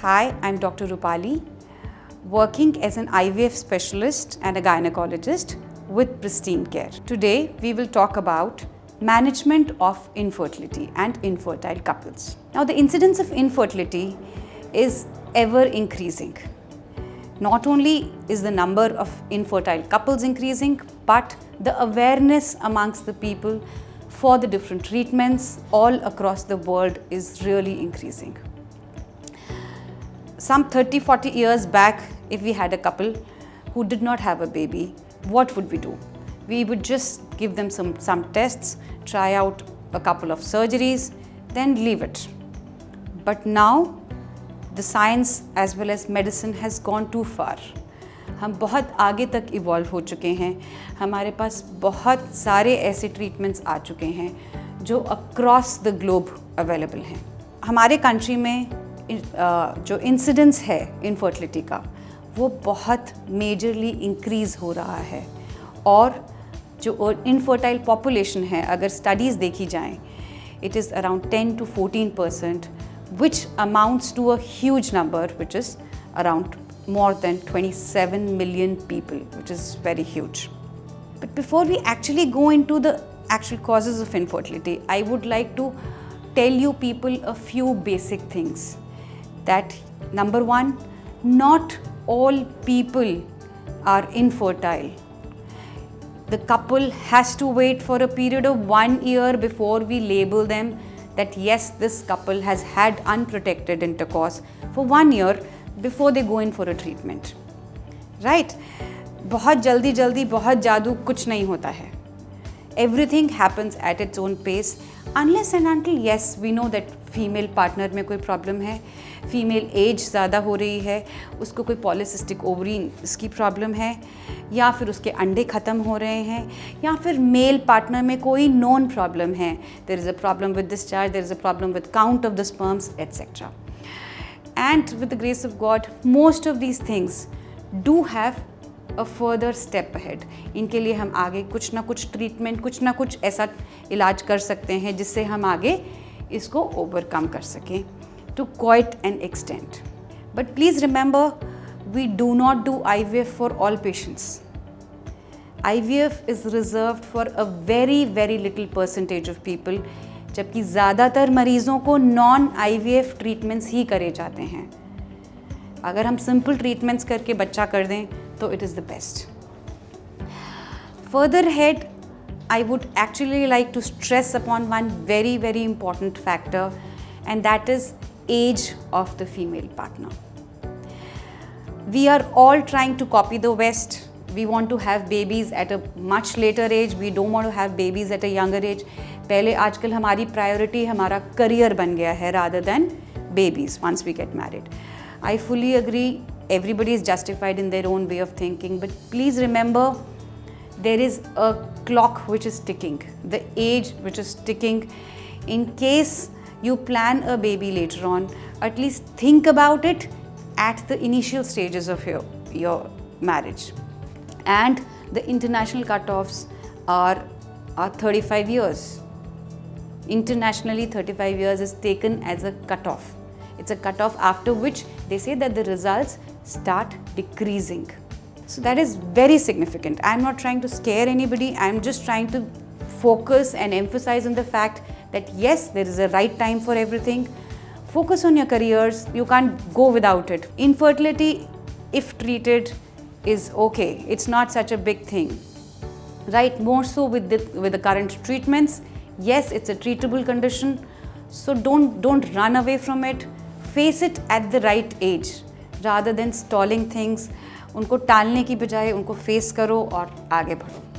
Hi, I'm Dr. Rupali, working as an IVF specialist and a gynecologist with Pristine Care. Today, we will talk about management of infertility and infertile couples. Now, the incidence of infertility is ever increasing. Not only is the number of infertile couples increasing, but the awareness amongst the people for the different treatments all across the world is really increasing. Some 30-40 years back, if we had a couple who did not have a baby, what would we do? We would just give them some tests, try out a couple of surgeries, then leave it. But now, the science as well as medicine has gone too far. हम बहुत आगे तक evolve हो चुके हैं. हमारे पास बहुत सारे ऐसे ट्रीटमेंट्स आ चुके हैं जो अक्रॉस द ग्लोब अवेलेबल हैं. हमारे कंट्री में जो इंसिडेंस है इनफर्टिलिटी का वो बहुत मेजरली इंक्रीज़ हो रहा है. और जो इनफर्टाइल पॉपुलेशन है, अगर स्टडीज़ देखी जाएं, it is around 10 to 14%, which amounts to a huge number, which is around more than 27 million people, which is very huge. But before we actually go into the actual causes of infertility, I would like to tell you people a few basic things. That number one, not all people are infertile. The couple has to wait for a period of 1 year before we label them that yes, this couple has had unprotected intercourse for 1 year before they go in for a treatment. Right? बहुत जल्दी बहुत जादू कुछ नहीं होता है. Everything happens at its own pace unless and until yes, we know that female partner में कोई प्रॉब्लम है, फीमेल एज ज़्यादा हो रही है, उसको कोई पॉलीसिस्टिक ओवरी इसकी प्रॉब्लम है, या फिर उसके अंडे ख़त्म हो रहे हैं, या फिर मेल पार्टनर में कोई नॉन प्रॉब्लम है. There is a problem with discharge, there is a problem with count of the sperms etcetera. And with the grace of God most of these things do have a further step ahead. इनके लिए हम आगे कुछ ना कुछ treatment, कुछ ना कुछ ऐसा इलाज कर सकते हैं जिससे हम आगे इसको ओवरकम कर सकें to quite an extent. But please remember, we do not do IVF for all patients. IVF is reserved for a very little percentage of people, जबकि ज़्यादातर मरीज़ों को नॉन IVF ट्रीटमेंट्स ही करे जाते हैं. अगर हम सिंपल ट्रीटमेंट्स करके बच्चा कर दें तो it is the best. Further ahead, I would actually like to stress upon one very important factor, and that is age of the female partner. We are all trying to copy the West. We want to have babies at a much later age. We don't want to have babies at a younger age. पहले आजकल हमारी priority हमारा career बन गया है rather than babies once we get married. I fully agree. Everybody is justified in their own way of thinking, but please remember, there is a clock which is ticking, the age which is ticking. In case you plan a baby later on, at least think about it at the initial stages of your marriage. And the international cutoffs are 35 years. Internationally, 35 years is taken as a cutoff. It's a cutoff after which they say that the results start decreasing. So that is very significant. I'm not trying to scare anybody. I'm just trying to focus and emphasize on the fact that yes, there is a right time for everything. Focus on your careers. You can't go without it. Infertility, if treated, is okay. It's not such a big thing, right? More so with the current treatments. Yes, it's a treatable condition. So don't run away from it. Face it at the right age rather than stalling things. उनको टालने की बजाय उनको face करो और आगे बढ़ो.